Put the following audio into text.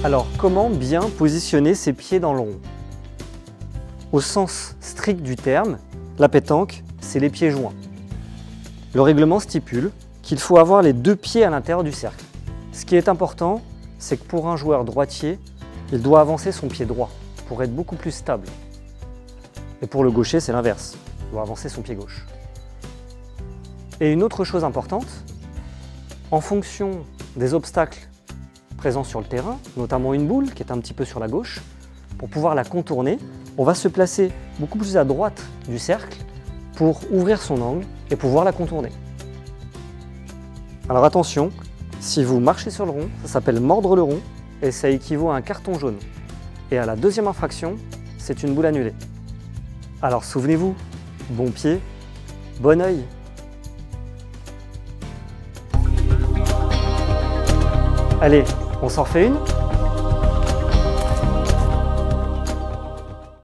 Alors, comment bien positionner ses pieds dans le rond? Au sens strict du terme, la pétanque, c'est les pieds joints. Le règlement stipule qu'il faut avoir les deux pieds à l'intérieur du cercle. Ce qui est important, c'est que pour un joueur droitier, il doit avancer son pied droit pour être beaucoup plus stable. Et pour le gaucher, c'est l'inverse, il doit avancer son pied gauche. Et une autre chose importante, en fonction des obstacles présents sur le terrain, notamment une boule qui est un petit peu sur la gauche, pour pouvoir la contourner, on va se placer beaucoup plus à droite du cercle pour ouvrir son angle et pouvoir la contourner. Alors attention, si vous marchez sur le rond, ça s'appelle mordre le rond et ça équivaut à un carton jaune. Et à la deuxième infraction, c'est une boule annulée. Alors souvenez-vous, bon pied, bon œil. Allez, on s'en refait une ?